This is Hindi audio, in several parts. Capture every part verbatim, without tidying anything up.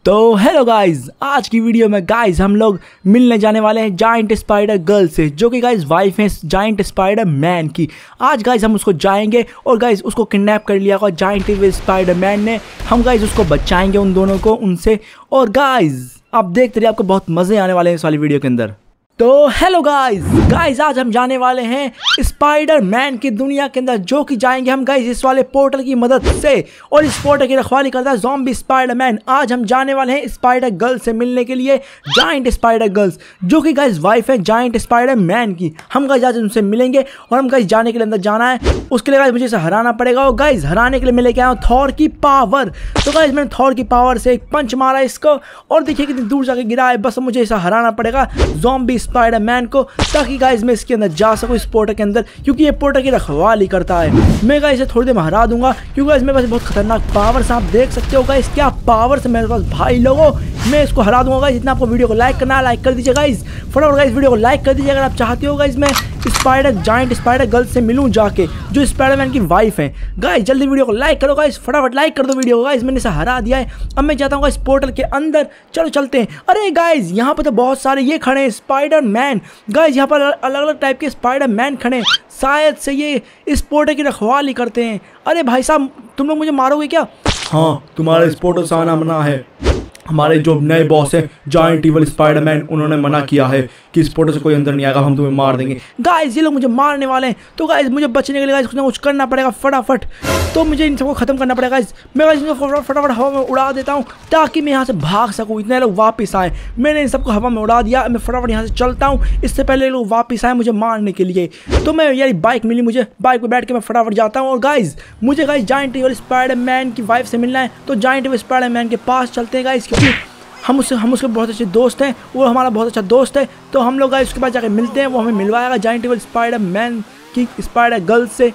तो हेलो गाइज, आज की वीडियो में गाइज हम लोग मिलने जाने वाले हैं जाइंट स्पाइडर गर्ल से, जो कि गाइज वाइफ है जाइंट स्पाइडर मैन की। आज गाइज हम उसको जाएंगे और गाइज उसको किडनैप कर लिया जाइंट स्पाइडर मैन ने। हम गाइज उसको बचाएंगे उन दोनों को उनसे। और गाइज आप देखते रहिए, आपको बहुत मजे आने वाले हैं इस वाली वीडियो के अंदर। तो हेलो गाइज गाइज आज हम जाने वाले हैं स्पाइडर मैन की दुनिया के अंदर, जो कि जाएंगे हम गाइज इस वाले पोर्टल की मदद से। और इस पोर्टल की रखवाली करता है ज़ॉम्बी स्पाइडर मैन। आज हम जाने वाले हैं स्पाइडर गर्ल से मिलने के लिए, जाइंट स्पाइडर गर्ल्स, जो कि गाइज वाइफ है जाइंट स्पाइडर मैन की। हम गाइज आज उनसे मिलेंगे और हम गाइज जाने के लिए अंदर जाना है। उसके लिए गाइज मुझे इसे हराना पड़ेगा और गाइज हराने के लिए मैं लेके आया हूँ थॉर की पावर। तो गाइज मैंने थॉर की पावर से एक पंच मारा इसको और देखिए कितनी दूर जाके गिरा है। बस मुझे इसे हराना पड़ेगा ज़ॉम्बी स्पाइडर मैन को, ताकि गाइस मैं इसके अंदर जा सकूं इस पोर्टल के अंदर, क्योंकि ये पोर्टल की रखवाली करता है। मैं गाइस इसे थोड़ी देर में हरा दूंगा, क्योंकि गाइस मेरे पास बहुत खतरनाक पावर से, आप देख सकते हो गाइस क्या पावर से मेरे पास भाई लोगों। मैं इसको हरा दूंगा गाइस। इतना आपको वीडियो को लाइक करना है, लाइक कर दीजिए गाइस, फटाफट गाइस वीडियो को लाइक कर दीजिए अगर आप चाहते हो गाइस मैं स्पाइडर जाइंट स्पाइडर गर्ल से मिलूं जाके, जो स्पाइडरमैन की वाइफ है। गाइस जल्दी वीडियो को लाइक करो गाइस, फटाफट लाइक कर दो वीडियो को गाइस। मैंने इसे हरा दिया है, अब मैं जाता हूँ इस पोर्टल के अंदर। चलो चलते हैं। अरे गाइस यहाँ पे तो बहुत सारे ये खड़े हैं स्पाइडर मैन। गाइस यहाँ पर अलग अलग टाइप के स्पाइडर मैन खड़े हैं, शायद से ये इस पोर्टल की रखवाली करते हैं। अरे भाई साहब तुम लोग मुझे मारोगे क्या? हाँ, तुम्हारा इस पोर्टल से आना मना है। हमारे जो नए बॉस है जाइंट इवल स्पाइडरमैन, उन्होंने मना किया है कि इस पोर्टल से कोई अंदर नहीं आएगा, हम तुम्हें मार देंगे। गाइस ये लोग मुझे मारने वाले हैं, तो गाइस मुझे बचने के लिए गाइस कुछ ना कुछ करना पड़ेगा फटाफट। तो मुझे इन सबको खत्म करना पड़ेगा गाइस। मैं गाइस इनको फटाफट हवा में उड़ा देता हूँ ताकि मैं यहाँ से भाग सकूँ, इतने लोग वापस आए। मैंने इन सबको हवा में उड़ा दिया, मैं फटाफट यहाँ से चलता हूँ, इससे पहले लोग वापस आए मुझे मारने के लिए। तो मैं यार बाइक मिली मुझे, बाइक पर बैठ के मैं फटाफट जाता हूँ। और गाइस मुझे गाइस जाइंट इवल स्पाइडरमैन की वाइफ से मिलना है, तो जाइंट इवल स्पाइडरमैन के पास चलते हैं गाइस, क्योंकि हम उससे हम उसके बहुत अच्छे दोस्त हैं, वो हमारा बहुत अच्छा दोस्त है। तो हम लोग गाइस उसके पास जाके मिलते हैं, वो हमें मिलवाएगा जाइंट इवल स्पाइडर मैन की स्पाइडर गर्ल से।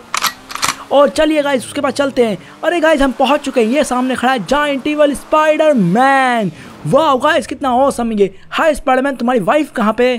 और चलिए गाइस उसके पास चलते हैं। अरे गाइस हम पहुंच चुके हैं, ये सामने खड़ा है जाइंट इवल स्पाइडर मैन। वाह गाइस कितना ऑसम ये। हाय स्पाइडरमैन, तुम्हारी वाइफ कहाँ पे?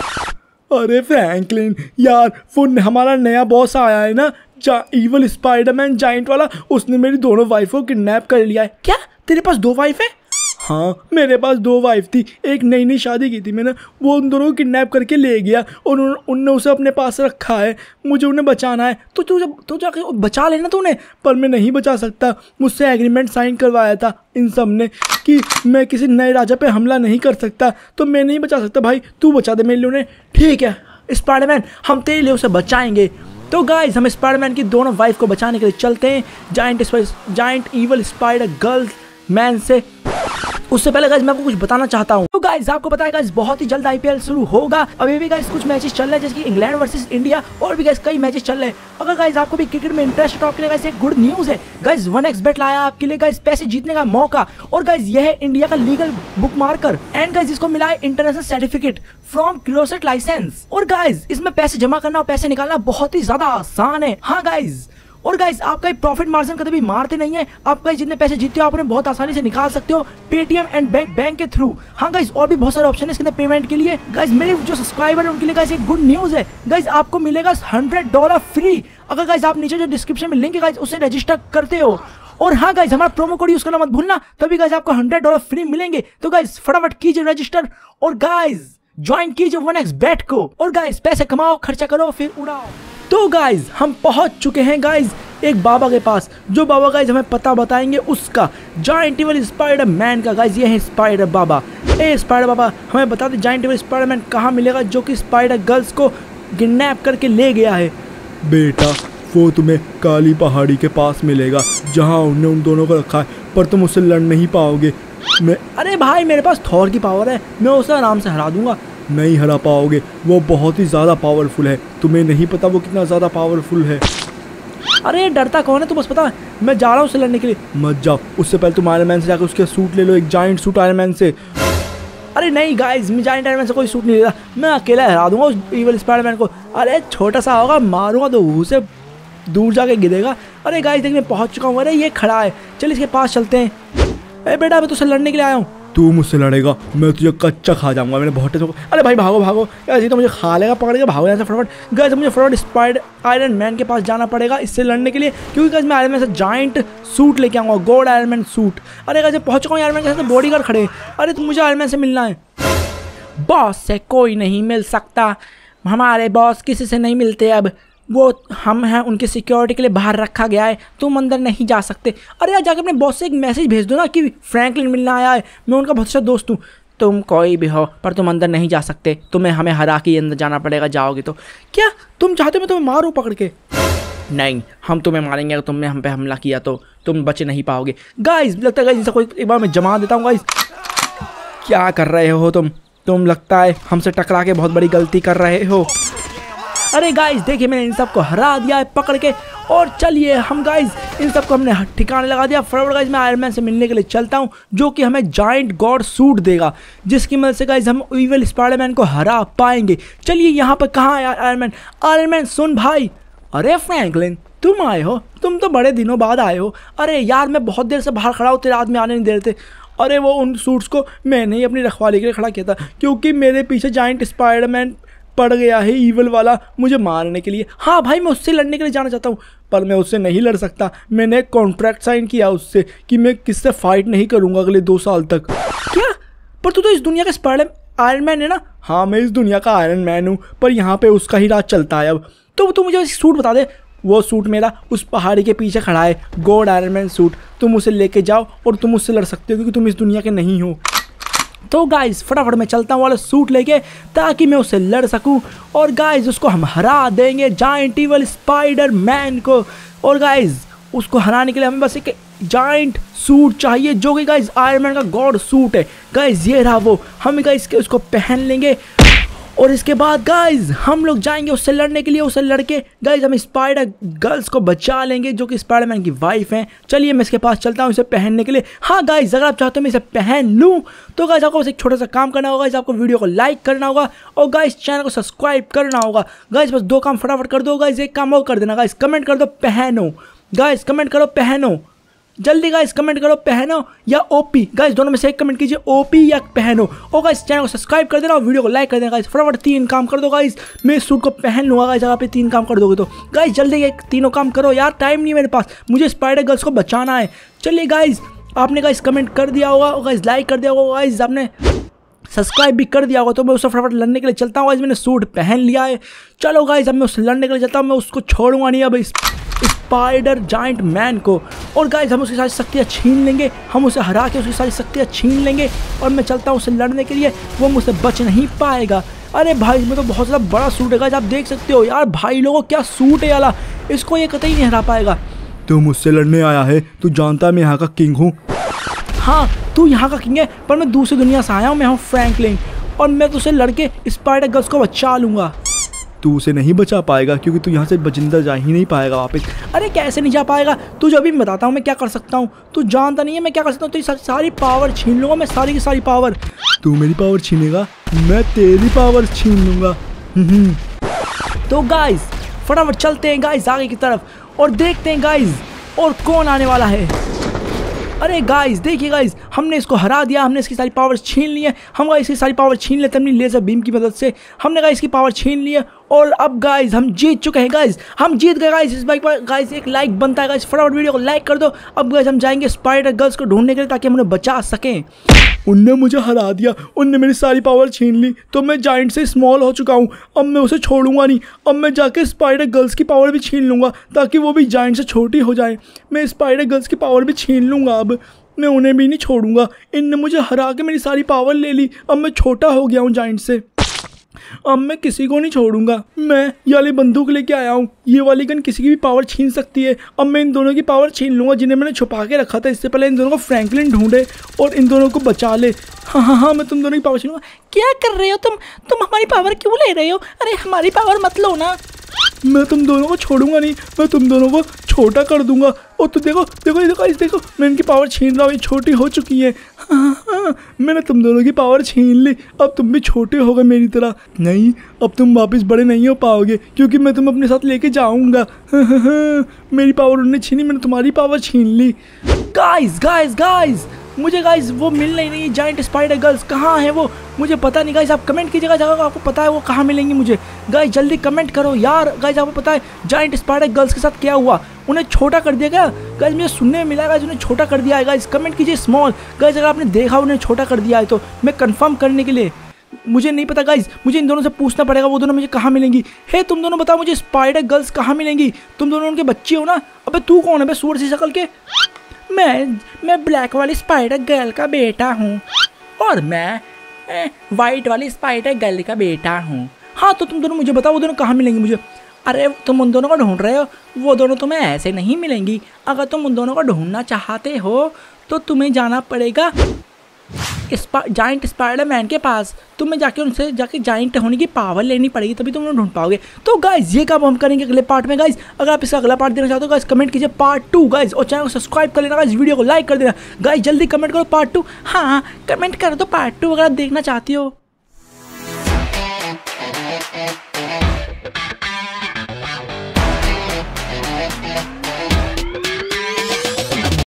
अरे फ्रैंकलिन यार, वो हमारा नया बॉस आया है ना, जा इवल स्पाइडरमैन जाइंट वाला, उसने मेरी दोनों वाइफ को किडनैप कर लिया है। क्या तेरे पास दो वाइफ है? हाँ, मेरे पास दो वाइफ थी, एक नई नई शादी की थी मैंने, वो उन दोनों को किडनैप करके ले गया और उन, उनने उसे अपने पास रखा है। मुझे उन्हें बचाना है। तो तू जब तो जाके बचा लेना तूने। पर मैं नहीं बचा सकता, मुझसे एग्रीमेंट साइन करवाया था इन सब ने कि मैं किसी नए राजा पे हमला नहीं कर सकता, तो मैं नहीं बचा सकता। भाई तू बचा दे मेरे लिए उन्हें। ठीक है स्पाइडरमैन, हम तेरे लिए उसे बचाएंगे। तो गाइस हम स्पाइडरमैन की दोनों वाइफ को बचाने के लिए चलते हैं giant giant evil spider girl man से। उससे पहले गाइस मैं आपको कुछ बताना चाहता हूँ। तो गाइस आपको पता है गाइस बहुत ही जल्द आईपीएल शुरू होगा। अभी भी गाइस कुछ मैचेस चल रहे हैं, जैसे कि इंग्लैंड वर्सेस इंडिया, और भी गाइस कई मैचेस चल रहे हैं। अगर गाइस आपको भी क्रिकेट में इंटरेस्ट है तो आपके लिए गाइस एक गुड न्यूज़ है। गाइस वन एक्स बेट लाया आपके लिए गाइस पैसे जीतने का मौका। और गाइस यह है इंडिया का legal book marker, and guys इसको मिला है international certificate from closet license. और गाइस इसमें पैसे जमा करना और पैसे निकालना बहुत ही ज्यादा आसान है। हाँ गाइस, और गाइस आपका प्रॉफिट मार्जिन कभी भी मारते नहीं है। आप गाइस जितने पैसे जीतते हो आप उन्हें बहुत आसानी से निकाल सकते हो पेटीएम एंड बैंक बैंक के थ्रू। हाँ गाइस और भी बहुत सारे ऑप्शन है इसके अंदर पेमेंट के लिए। गाइस मेरे जो सब्सक्राइबर है उनके लिए गाइस एक गुड न्यूज़ है। गाइस आपको मिलेगा हंड्रेड डॉलर फ्री, अगर गाइस आप नीचे जो डिस्क्रिप्शन में लिंक है गाइस उससे रजिस्टर करते हो। और हाँ गाइस हमारा प्रोमो कोड यूज करना मत भूलना, तभी गाइस आपको हंड्रेड डॉलर फ्री मिलेंगे। तो गाइस फटाफट कीजिए रजिस्टर और गाइस ज्वाइन कीजिए वन एक्स बेट को। और गाइस पैसे कमाओ, खर्चा करो, फिर उड़ाओ। तो गाइस हम पहुंच चुके हैं गाइस एक बाबा के पास, जो बाबा गाइस हमें पता बताएंगे उसका, जाइंट इवल स्पाइडर मैन का। गाइस ये है स्पाइडर बाबा। ए स्पाइडर बाबा हमें बता दे जाइंट इवल स्पाइडर मैन कहाँ मिलेगा, जो कि स्पाइडर गर्ल्स को किडनैप करके ले गया है। बेटा वो तुम्हें काली पहाड़ी के पास मिलेगा, जहाँ उन्होंने उन दोनों को रखा है, पर तुम उससे लड़ नहीं पाओगे। मैं अरे भाई मेरे पास थॉर की पावर है, मैं उसे आराम से हरा दूंगा। नहीं हरा पाओगे, वो बहुत ही ज़्यादा पावरफुल है, तुम्हें नहीं पता वो कितना ज़्यादा पावरफुल है। अरे डरता कौन है, तू बस पता है मैं जा रहा हूँ उससे लड़ने के लिए। मत जाओ, उससे पहले तुम आयरन मैन से जाकर उसके सूट ले लो, एक जाइंट सूट आयरन मैन से। अरे नहीं गाइस मैं जाइंट आयरन मैन से कोई सूट नहीं लेता, मैं अकेला हरा दूंगा उस इवल स्पाइडरमैन को। अरे छोटा सा होगा, मारूंगा तो उसे दूर जाके गिरेगा। अरे गाइस देख मैं पहुँच चुका हूँ। अरे ये खड़ा है, चल इसके पास चलते हैं। अरे बेटा मैं तुझसे लड़ने के लिए आया हूँ। तू मुझसे लड़ेगा, मैं तुझे कच्चा खा जाऊंगा। मैंने बहुत टेंशन। अरे भाई भागो भागो यार, ये तो मुझे खा लेगा पकड़ के। भागो यहाँ से फटाफट। गाइस मुझे फटाफट स्पाइडर आयरन मैन के पास जाना पड़ेगा इससे लड़ने के लिए, क्योंकि गाइस मैं आयरन मैन से जाइंट सूट लेके आऊँगा, गॉड आयरन मैन सूट। अरे गाइस पहुँच चुका हूँ आयरन मैन के साथ, बॉडीगार्ड खड़े। अरे तुम मुझे आयरन मैन से मिलना है। बॉस से कोई नहीं मिल सकता, हमारे बॉस किसी से नहीं मिलते, अब वो हम हैं उनकी सिक्योरिटी के लिए बाहर रखा गया है, तुम अंदर नहीं जा सकते। अरे यार जाके अपने बॉस से एक मैसेज भेज दो ना कि फ्रैंकलिन मिलना आया है, मैं उनका बहुत अच्छा दोस्त हूँ। तुम कोई भी हो पर तुम अंदर नहीं जा सकते, तुम्हें हमें हरा के अंदर जाना पड़ेगा, जाओगे तो। क्या तुम चाहते हो मैं तुम्हें मारूं पकड़ के? नहीं, हम तुम्हें मारेंगे अगर तुमने हम पे हमला किया तो, तुम बचे नहीं पाओगे। गाइस लगता है गाइस इनसे कोई एक बार मैं जमा देता हूँ। गाइस क्या कर रहे हो तुम तुम लगता है हमसे टकरा के बहुत बड़ी गलती कर रहे हो। अरे गाइस देखिए मैंने इन सबको हरा दिया है पकड़ के, और चलिए हम गाइस इन सबको हमने ठिकाने लगा दिया। फटाफट गाइस मैं आयरन मैन से मिलने के लिए चलता हूँ, जो कि हमें जाइंट गॉड सूट देगा, जिसकी मदद से गाइस हम इविल स्पाइडरमैन को हरा पाएंगे। चलिए यहाँ पर कहाँ है आयरन मैन? आयरन मैन सुन भाई। अरे फ्रैंकलिन तुम आए हो, तुम तो बड़े दिनों बाद आए हो। अरे यार मैं बहुत देर से बाहर खड़ा हूँ, तेरे आदमी आने नहीं दे रहे थे। अरे वो उन सूट्स को मैंने ही अपनी रखवाली के लिए खड़ा किया था, क्योंकि मेरे पीछे जाइंट स्पाइडरमैन पड़ गया है ईवल वाला मुझे मारने के लिए। हाँ भाई मैं उससे लड़ने के लिए जाना चाहता हूँ, पर मैं उससे नहीं लड़ सकता। मैंने एक कॉन्ट्रैक्ट साइन किया उससे कि मैं किससे फाइट नहीं करूँगा अगले दो साल तक। क्या? पर तू तो इस दुनिया का स्पाइडर आयरन मैन है ना? हाँ मैं इस दुनिया का आयरन मैन हूँ, पर यहाँ पे उसका ही राज चलता है अब। तो तू मुझे सूट बता दे। वो सूट मेरा उस पहाड़ी के पीछे खड़ा है, गॉड आयरन मैन सूट। तुम उसे लेके जाओ और तुम उससे लड़ सकते हो, क्योंकि तुम इस दुनिया के नहीं हो। तो गाइस फटाफट मैं चलता हूँ वाला सूट लेके, ताकि मैं उससे लड़ सकूं, और गाइस उसको हम हरा देंगे जाइंट इविल स्पाइडर मैन को। और गाइस उसको हराने के लिए हमें बस एक जाइंट सूट चाहिए, जो कि गाइस आयरन मैन का गॉड सूट है। गाइस ये रहा वो, हम गाइस उसको पहन लेंगे, और इसके बाद गाइस हम लोग जाएंगे उससे लड़ने के लिए। उससे लड़के गाइस हम स्पाइडर गर्ल्स को बचा लेंगे, जो कि स्पाइडरमैन की वाइफ हैं। चलिए मैं इसके पास चलता हूँ इसे पहनने के लिए। हाँ गाइस अगर आप चाहते हो मैं इसे पहन लूँ, तो गाइस आपको बस एक छोटा सा काम करना होगा। गाइस आपको वीडियो को लाइक करना होगा, और गाइस चैनल को सब्सक्राइब करना होगा। गाइस बस दो काम फटाफट कर दो। गाइस एक काम और कर देना, गाइस कमेंट कर दो पहनो। गाइस कमेंट करो पहनो, जल्दी गाइस कमेंट करो पहनो या ओपी। गाइस दोनों में से एक कमेंट कीजिए, ओपी या पहनो। और गाइस चैनल को सब्सक्राइब कर देना और वीडियो को लाइक कर देना। गाइस फटाफट तीन काम कर दो। गाइस मैं इस सूट को पहन लूँगा। गाइस अगर आप तीन काम कर दोगे तो गाइस जल्दी एक तीनों काम करो यार, टाइम नहीं मेरे पास, मुझे स्पाइडर गर्ल्स को बचाना है। चलिए गाइस आपने गाइस कमेंट कर दिया होगा, और गाइस लाइक कर दिया होगा, गाइस आपने सब्सक्राइब भी कर दिया होगा। तो मैं उससे फटाफट लड़ने के लिए चलता हूँ। गाइस मैंने सूट पहन लिया है। चलो गाइस अब मैं उससे लड़ने के लिए चलता हूँ। मैं उसको छोड़ूंगा नहीं अब इस स्पाइडर जाइंट मैन को। और गाइस हम उसकी सारी शक्तियाँ छीन लेंगे, हम उसे हरा के उसकी सारी शक्तियाँ छीन लेंगे, और मैं चलता हूँ उससे लड़ने के लिए। वो मुझसे बच नहीं पाएगा। अरे भाई इसमें तो बहुत ज़्यादा बड़ा सूट है गाइस, आप देख सकते हो यार। भाई लोगों क्या सूट है याला, इसको ये कतई नहीं हरा पाएगा। तू मुझसे लड़ने आया है, तू जानता है मैं यहाँ का किंग हूँ। हाँ तू यहाँ का किंग है, पर मैं दूसरी दुनिया से आया हूँ। मैं हूँ फ्रैंकलिन, और मैं तुझसे लड़के स्पाइडर गर्ल्स को बचा लूँगा। तू उसे नहीं बचा पाएगा, क्योंकि तू यहाँ से बजिंदा जा ही नहीं पाएगा वापस। अरे कैसे नहीं जा पाएगा? तुझे अभी मैं बताता हूँ मैं क्या कर सकता हूँ। तू जानता नहीं है मैं क्या कर सकता हूँ। तो सारी पावर छीन लूँगा मैं, सारी की सारी पावर। तू मेरी पावर छीनेगा, मैं तेरी पावर छीन लूँगा। तो गाइस फटाफट चलते हैं गाइस आगे की तरफ, और देखते हैं गाइस और कौन आने वाला है। अरे गाइस देखिए गाइस हमने इसको हरा दिया, हमने इसकी सारी पावर छीन ली है। हम गाइस इसकी सारी पावर छीन लेते अपनी लेजर बीम की मदद से। हमने गाइस इसकी पावर छीन ली है, और अब गाइस हम जीत चुके हैं। गाइस हम जीत गए। गाइस इस बाइक पर गाइस एक लाइक बनता है। गाइस फटाफट वीडियो को लाइक कर दो। अब गाइस हम जाएंगे स्पाइडर गर्ल्स को ढूंढने के लिए, ताकि हम उन्हें बचा सकें। उनने मुझे हरा दिया, उनने मेरी सारी पावर छीन ली, तो मैं जाइंट से स्मॉल हो चुका हूँ। अब मैं उसे छोड़ूंगा नहीं। अब मैं जाके स्पाइडर गर्ल्स की पावर भी छीन लूँगा, ताकि वो भी जाइंट से छोटी हो जाए। मैं स्पाइडर गर्ल्स की पावर भी छीन लूँगा। अब मैं उन्हें भी नहीं छोड़ूंगा। इनने मुझे हरा के मेरी सारी पावर ले ली। अब मैं छोटा हो गया हूँ जाइंट से। अब मैं किसी को नहीं छोड़ूंगा। मैं ये वाली बंदूक लेके आया हूँ, ये वाली गन किसी की भी पावर छीन सकती है। अब मैं इन दोनों की पावर छीन लूँगा, जिन्हें मैंने छुपा के रखा था। इससे पहले इन दोनों को फ्रैंकलिन ढूंढे और इन दोनों को बचा ले। हाँ हाँ हाँ मैं तुम दोनों की पावर छीनूंगा। क्या कर रहे हो तुम? तुम हमारी पावर क्यों ले रहे हो? अरे हमारी पावर मत लो ना। मैं तुम दोनों को छोड़ूंगा नहीं, मैं तुम दोनों को छोटा कर दूंगा। और तो देखो देखो देखो इस देखो मैं इनकी पावर छीन रहा हूँ, ये छोटी हो चुकी है। हाँ हाँ मैंने तुम दोनों की पावर छीन ली। अब तुम भी छोटे हो गए मेरी तरह। नहीं अब तुम वापस बड़े नहीं हो पाओगे, क्योंकि मैं तुम अपने साथ लेके जाऊंगा। हाँ हाँ मेरी पावर उन्होंने छीनी, मैंने तुम्हारी पावर छीन ली। गाइस गाइस गाइस मुझे गाइज वो मिल नहीं रही है जाइंट स्पाइडर गर्ल्स। कहाँ है वो, मुझे पता नहीं गाइज। आप कमेंट कीजिएगा जगह आपको पता है वो कहाँ मिलेंगी मुझे। गाइज जल्दी कमेंट करो यार। गाइज आपको पता है जाइंट स्पाइडर गर्ल्स के साथ क्या हुआ, उन्हें छोटा कर दिया गया। गाइज मुझे सुनने में मिला गाइज उन्हें छोटा कर दिया है। गाइज कमेंट कीजिए स्मॉल। गाइज अगर आपने देखा उन्हें छोटा कर दिया है तो मैं कंफर्म करने के लिए, मुझे नहीं पता गाइज, मुझे इन दोनों से पूछना पड़ेगा वो दोनों मुझे कहाँ मिलेंगी। हे तुम दोनों बताओ मुझे स्पाइडर गर्ल्स कहाँ मिलेंगी। तुम दोनों उनके बच्चे हो ना। अबे तू कौन है बे सूअर सी शक्ल के। मैं मैं ब्लैक वाली स्पाइडर गर्ल का बेटा हूँ और मैं वाइट वाली स्पाइडर गर्ल का बेटा हूँ। हाँ तो तुम दोनों मुझे बताओ वो दोनों कहाँ मिलेंगी मुझे। अरे तुम उन दोनों को ढूंढ रहे हो, वो दोनों तुम्हें ऐसे नहीं मिलेंगी। अगर तुम उन दोनों को ढूंढना चाहते हो तो तुम्हें जाना पड़ेगा स्पा, जाइंट स्पाइडर मैन के पास। तुम्हें जाके उनसे जाके जाइंट होने की पावर लेनी पड़ेगी, तभी तुम उन्हें ढूंढ पाओगे। तो गाइज ये काम हम करेंगे अगले पार्ट में। गाइज अगर आप इसका अगला पार्ट देना चाहते हो गाइज कमेंट कीजिए पार्ट टू गाइज, और चैनल को सब्सक्राइब कर लेना गाइज, वीडियो को लाइक कर देना गाइज। जल्दी कमेंट करो पार्ट टू। हाँ कमेंट कर दो पार्ट टू अगर आप देखना चाहती हो।